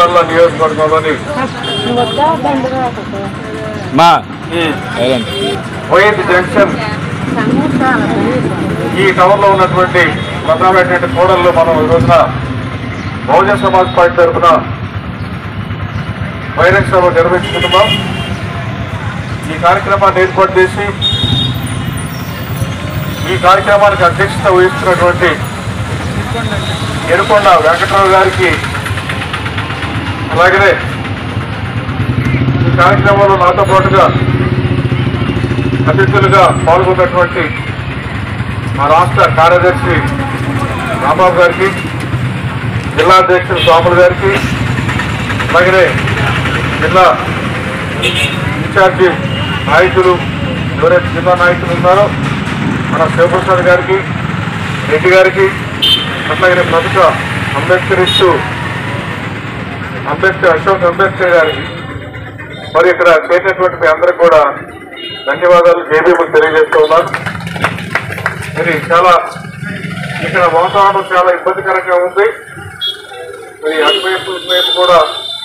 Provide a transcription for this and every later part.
నెల్లిమర్ల నియోజకవర్గంలోని YS junction ఈ టవర్లో ఉన్నటువంటి ప్రధానమైనటువంటి కూడల్లో మనం ఈ రోజున బహుజన సమాజ్ పార్టీ తరఫున బహిరంగ సభ నిర్వహించుకుంటున్నాం. ఈ కార్యక్రమాన్ని ఏర్పాటు చేసి ఈ కార్యక్రమానికి అధ్యక్షత వహిస్తున్నటువంటి ఎరుకొండ వెంకటరావు గారికి, అలాగే ఈ కార్యక్రమంలో నాతో పాటుగా అతిథులుగా పాల్గొన్నటువంటి మా రాష్ట్ర కార్యదర్శి రాంబాబు గారికి, జిల్లా అధ్యక్షుడు స్వాములు గారికి, అలాగే జిల్లా ఇన్ఛార్జి నాయకులు ఎవరైతే జిల్లా నాయకులు ఉన్నారో మన శివప్రసాద్ గారికి, రెడ్డి గారికి, అట్లాగే ప్రముఖ అంబేద్కరిస్టు అశోక్ అంబేద్కర్ గారికి, మరి ఇక్కడ చేసినటువంటి మీ అందరికి కూడా ధన్యవాదాలు, జేబీఎం తెలియజేస్తూ ఉన్నాను. మరి చాలా ఇక్కడ వాతావరణం చాలా ఇబ్బందికరంగా ఉంది. మరి అటువైపు ఇటువైపు కూడా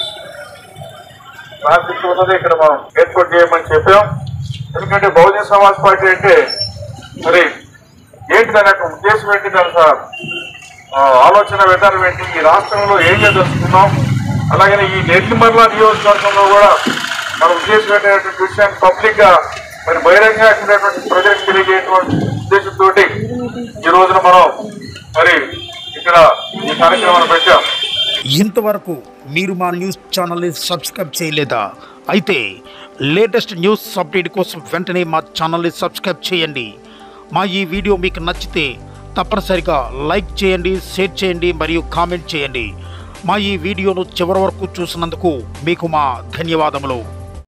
ట్రాఫిక్ ఉన్నది, ఇక్కడ మనం ఏర్పాటు చేయమని చెప్పాం. ఎందుకంటే బహుజన సమాజ్ పార్టీ అంటే మరి ఏంటి దాని యొక్క ఉద్దేశం ఏంటి, దాని ఆలోచన విధానం ఏంటి, ఈ రాష్ట్రంలో ఏం చేస్తున్నాం, అలాగే ఈ నెల్లిమర్ల నియోజకవర్గంలో కూడా మన ఉద్దేశం ఏంటనేటువంటి విషయాన్ని పబ్లిక్ గా మరి బహిరంగంగా ప్రజలకు తెలియజేయటువంటి ఉద్దేశంతో ఈ రోజున మనం మరి ఇక్కడ ఈ కార్యక్రమాన్ని పెట్టాం. ఇంతవరకు మీరు మా న్యూస్ ఛానల్ని సబ్స్క్రైబ్ చేయలేదా? అయితే లేటెస్ట్ న్యూస్ అప్డేట్ కోసం వెంటనే మా ఛానల్ని సబ్స్క్రైబ్ చేయండి. మా ఈ వీడియో మీకు నచ్చితే తప్పనిసరిగా లైక్ చేయండి, షేర్ చేయండి మరియు కామెంట్ చేయండి. మా ఈ వీడియోను చివరి వరకు చూసినందుకు మీకు మా ధన్యవాదములు.